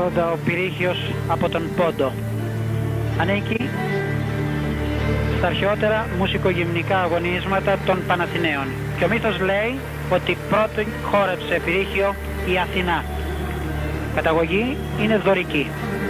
Ρόδα ο Πυρήχιος από τον Πόντο. Ανήκει στα αρχαιότερα μουσικογυμνικά αγωνίσματα των Παναθηναίων. Και ο μύθος λέει ότι πρώτη χόρεψε Πυρήχιο η Αθηνά. Καταγωγή είναι δωρική.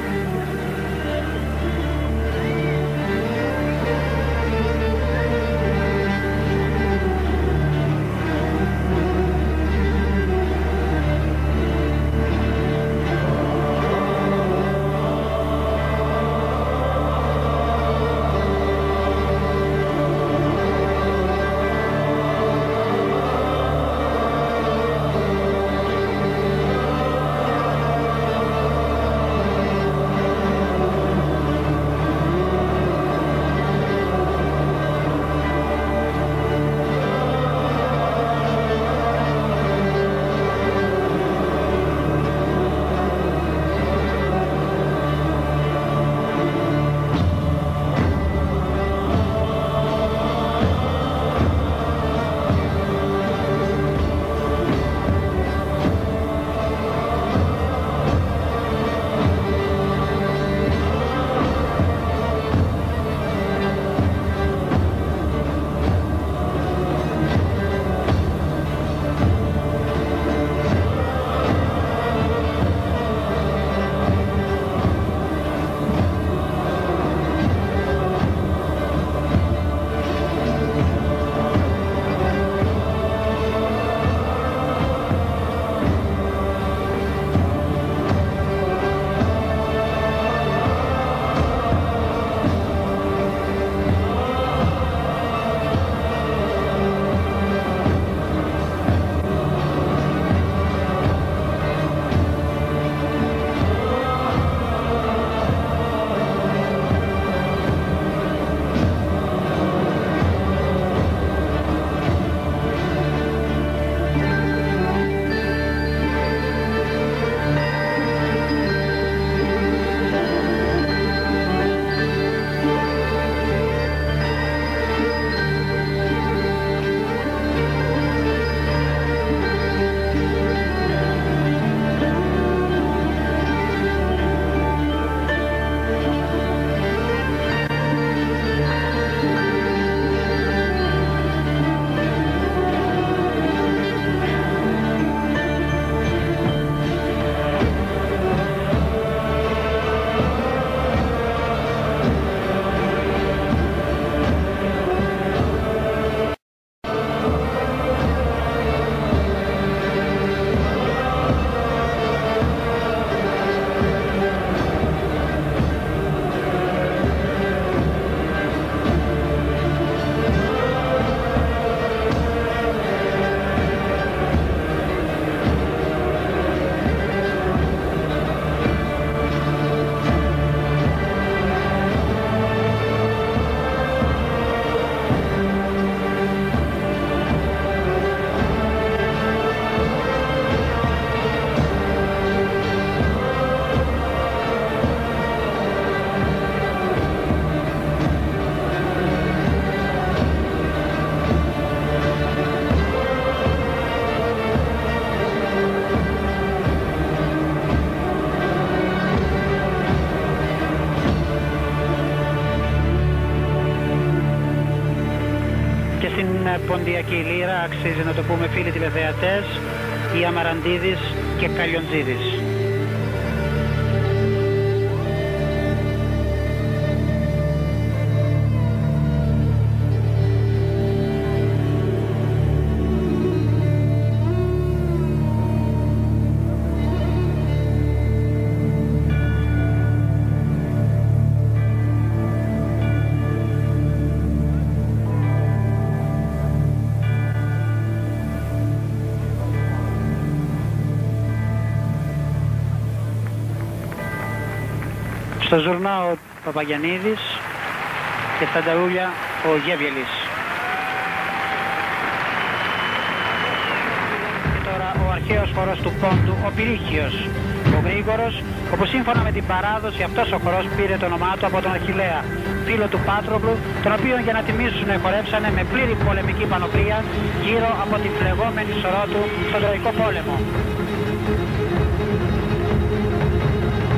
Ποντιακή λύρα, αξίζει να το πούμε φίλοι τηλεθεατές, η Αμαραντίδης και Καλιοντζίδης. Στο Ζουρνά ο Παπαγιαννίδης και στα Νταρούλια ο Γέβιελης. Τώρα ο αρχαίος χορός του Πόντου, ο Πυρήχιος, ο Γρήγορος, όπου σύμφωνα με την παράδοση αυτός ο χορός πήρε το όνομά του από τον Αχιλλέα, φίλο του Πάτροκλου, τον οποίο για να τιμήσουν χορέψανε με πλήρη πολεμική πανοπλία γύρω από την φλεγόμενη σωρό του στον Τροϊκό πόλεμο.